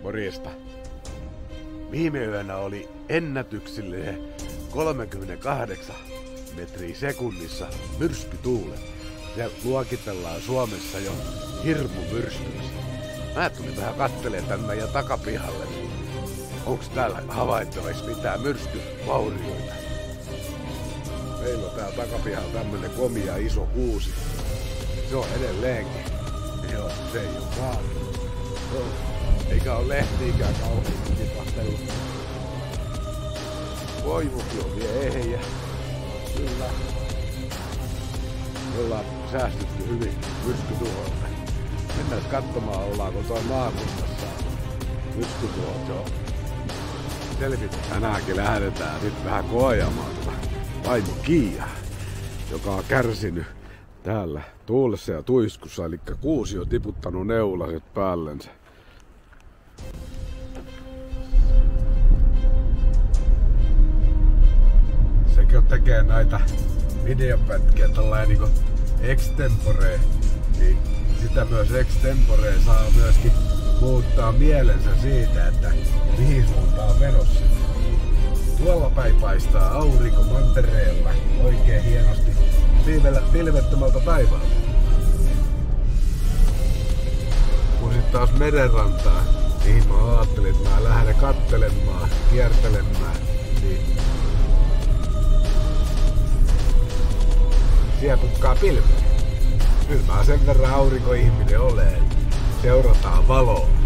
Morjesta. Viime yönä oli ennätyksellinen 38 metriä sekunnissa myrskytuulet. Se luokitellaan Suomessa jo hirmumyrskyksi. Mä tulin vähän kattelemaan tän meidän takapihalle. Onks täällä havaittavissa mitään myrskyvaurioita? Meillä on täällä takapihalla tämmönen komia iso kuusi. Se on edelleenkin. Joo, se ei oo kaatunut. Eikä oo lehtiikään kauheasti tipahtellut. Koivukin on vielä ehjä. Kyllä. Me ollaan säästytty hyvin myrskytuholta. Mennään katsomaan, ollaanko toi maakunnassa myrskytuhot jo selvitä. Tänäänkin lähdetään nyt vähän koeamaan vaimo Kiia, joka on kärsinyt täällä tuulessa ja tuiskussa, eli kuusi on tiputtanut neulaset päällensä. Sekin on tekee näitä videopätkiä tällainen niinku extempore, niin sitä myös extempore saa myöskin muuttaa mielensä siitä, että mihin suuntaan on menossa. Tuolla päin paistaa aurinko mantereella oikein hienosti pilvettömältä päivältä. Kun sit taas merenrantaa, mihin mä ajattelin, että mä lähden kattelemaan, kiertelemään, niin siellä pukkaa pilveä. Kyllä mä sen verran aurinkoihminen olen. Seurataan valoa.